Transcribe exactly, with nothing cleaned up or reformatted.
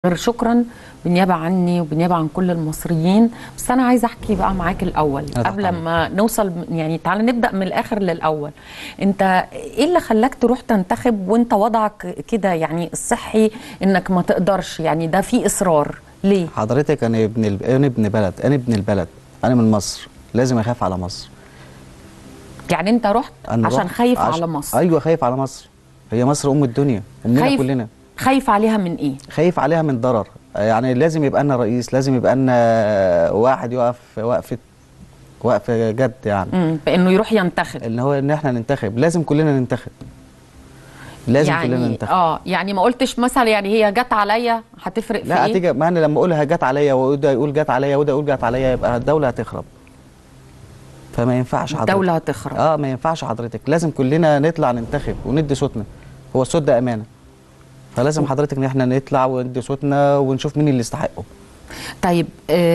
غير شكرا بالنيابه عني وبالنيابه عن كل المصريين. بس انا عايزه احكي بقى معاك الاول قبل ما نوصل، يعني تعال نبدا من الاخر للاول. انت ايه اللي خلاك تروح تنتخب وانت وضعك كده يعني الصحي انك ما تقدرش؟ يعني ده في اصرار ليه؟ حضرتك انا ابن ال... انا ابن بلد انا ابن البلد انا من مصر، لازم اخاف على مصر. يعني انت رحت عشان خايف عش... على مصر؟ ايوه خايف على مصر، هي مصر ام الدنيا، امنا خايف... كلنا. خايف عليها من ايه؟ خايف عليها من ضرر، يعني لازم يبقى لنا رئيس، لازم يبقى لنا واحد يقف وقفه وقفه جد، يعني امم بانه يروح ينتخب، ان هو ان احنا ننتخب، لازم كلنا ننتخب، لازم يعني كلنا ننتخب. اه يعني ما قلتش مثلا يعني هي جت عليا هتفرق في لا ايه؟ هتيجي، ما انا لما اقولها جت عليا وده يقول جت عليا وده يقول جت عليا يبقى الدوله هتخرب، فما ينفعش حضرتك. الدولة هتخرب. اه ما ينفعش حضرتك، لازم كلنا نطلع ننتخب وندي صوتنا، هو الصوت ده امانه، فلازم حضرتك ان احنا نطلع وندي صوتنا ونشوف مين اللي يستحقه. طيب آه